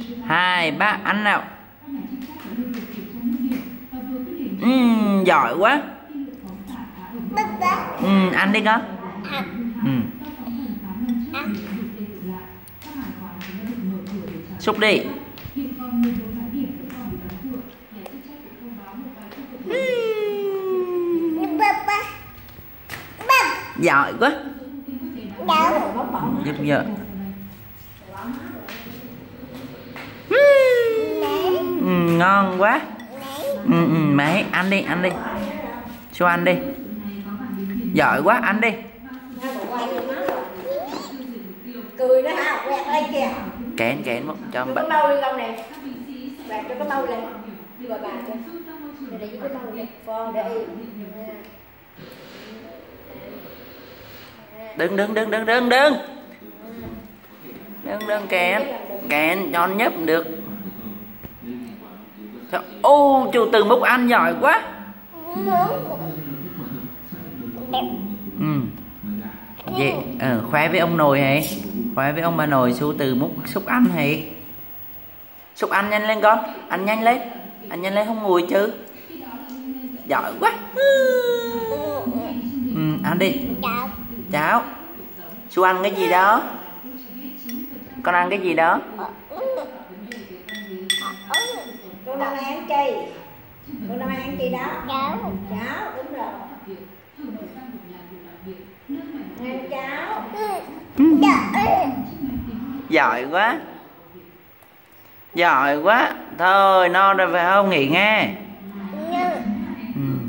2, 3, ăn nào. Giỏi quá. Ăn đi con. Xúc đi. Giỏi quá. Giúp vợ. Ngon quá. Mày ăn đi, ăn đi. Cho ăn đi. Giỏi quá, ăn đi. Cười đó ha, quẹt lên kìa. Kén một cho bạn. Cái mâu lên con này. Quẹt cho cái mâu lên. Rồi bà cho. Để với cái mâu lên. Con để đừng kén cho nhấp được. Ô chú Từ Múc ăn giỏi quá. Vậy khoe với ông nội hay khoe với ông bà nội chú Từ Múc xúc ăn hay xúc ăn nhanh lên con, ăn nhanh lên không ngồi chứ. Giỏi quá. Ăn đi. Cháo. Chú ăn cái gì đó? Con ăn cái gì đó? Con đang ăn chi? Con đang ăn chi đó? Cháo. Cháo, đúng rồi. Ăn cháo. Giỏi quá. Giỏi quá. Thôi no rồi phải không, nghỉ nghe.